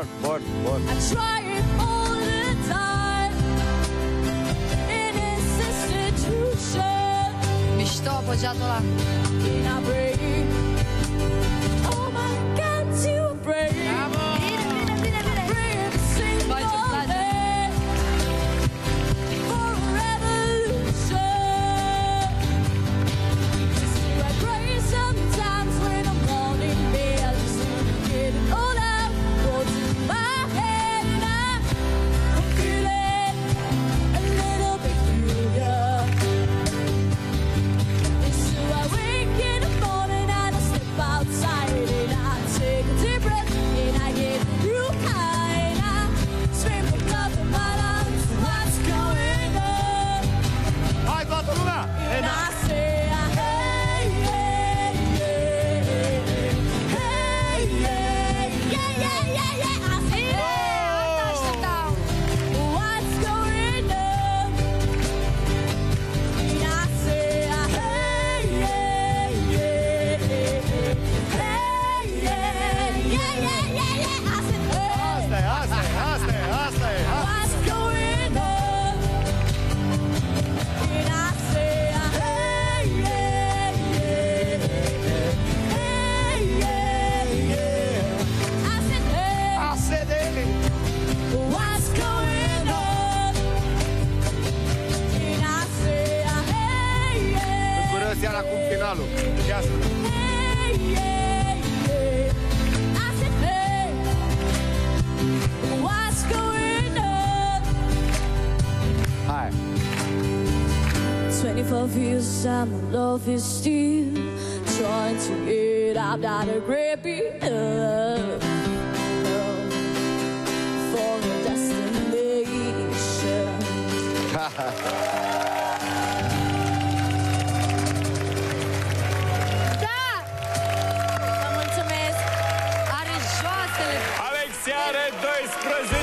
Bun, bun, bun. I try it all the time in this institution. Mișto, băgeatul ăla. In our brain. Oh my God, to a brain. Bravo! Bine, bine, bine, bine. Brain every single Băi, ce-mi place. day for a revolution. So I pray sometimes when I'm morning bed, get it all out, go to my head, and I'm feeling a little peculiar. And so I wake in the morning and I step outside and I take a deep breath and I get real high and I scream the top of my lungs, what's going on? Hai, toată lumea! And I say, hey, hey, yeah, hey, yeah, yeah, yeah, yeah, yeah. I say, Asta așteptam. what's going on? And I say, hey, yeah, yeah, hey, yeah, yeah, yeah, yeah, yeah. I said, hey, Asta e. what's going on? And I say, hey, yeah, yeah, hey, yeah, yeah. I said, hey, Asta e de ele. what's going on? And I say, hey, yeah, Dură seara acum finalul. Ia să... hey, yeah, yeah. I said, hey, what's going on? Hai. 25 years and my love is still trying to get out that great big love for a destination. Da! Vă mulțumesc. Are joasele. Alexia are 12